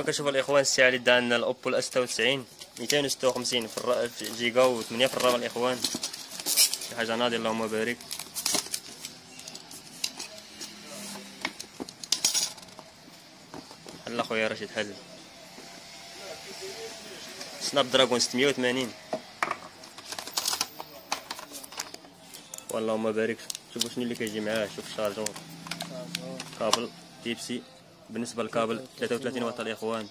كنشوفوا الاخوان السي علي دا عندنا الاوبو الاس 96 256 في جيجا و8 في الرام الاخوان، شي حاجه ناضيه اللهم بارك. حل اخويا رشيد حل. سناب دراجون 680 اللهم بارك. شوفوا شنو اللي كيجي معاه، شوف الشارجور، كابل تيب سي. بالنسبه للكابل 33 واط الاخوان،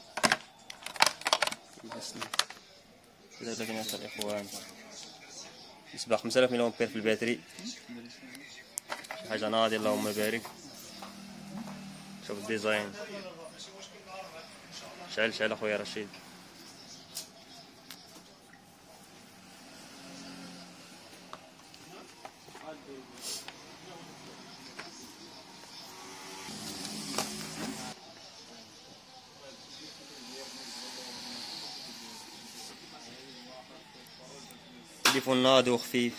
33 واط الاخوان. يسبق 5000 ملي امبير في الباتري، شي حاجه ناضيه اللهم بارك. شوف الديزاين، شعل اخويا رشيد. تليفون ناضي وخفيف.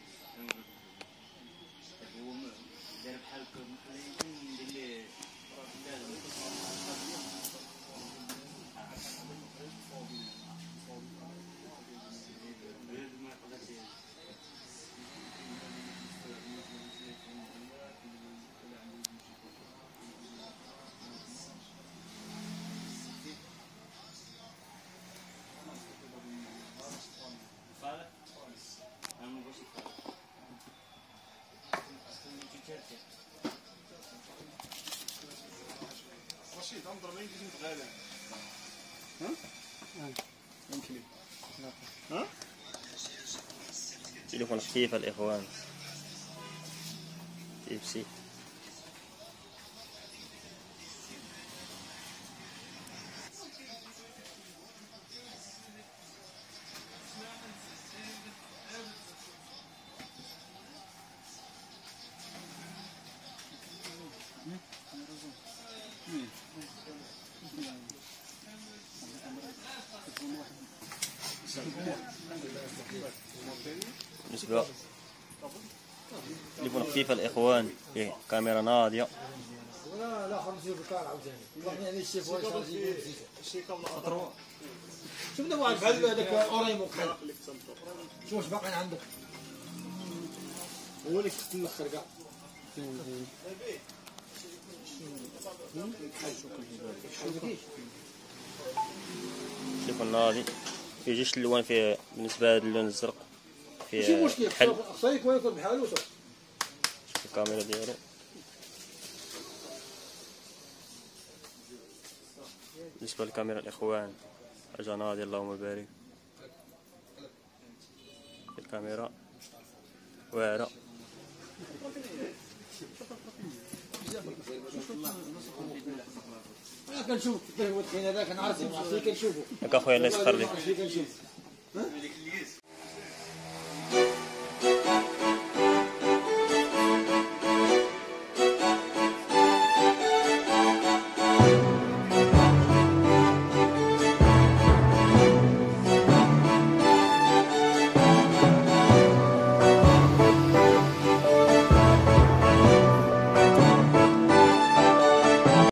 رشيد انظر ما يمكن نتغالى. يمكن تليفون خفيف الاخوان، تيب سي. بالنسبة تليفون خفيف الاخوان، فيه كاميرا ناضية. لا خمسة بكار عاوتاني يعني الشيف واش شوف دا واحد بحال هذاك اوريمو بحال شوف واش باقي عندك، هو اللي خصك تنخر كاع. تليفون ناضي، فيه جوج الالوان. فيه بالنسبة لهذا اللون الزرق فيه حل. خصو يكون بحالو. شوف الكاميرا ديالو. بالنسبة للكاميرا الاخوان حاجة ناضية اللهم بارك. الكاميرا واعرة. كنشوف كيف هو التخين هذاك، نعرف كنشوفو. ياك اخويا الله يسخر لك.